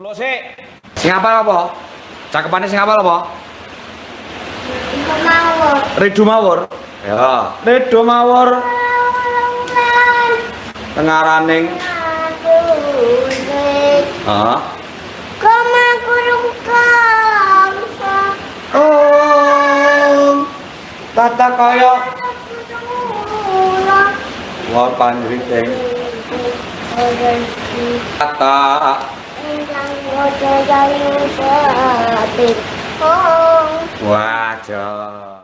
Tuluk sik. Sing apal apa? Cakepane sing apal apa? Mawur. Redo mawur. Ya, redo mawur. Tengaraning. Heeh. Koma kurung kamsa. Oh. Tata kaya wah panjriting. Tata wajah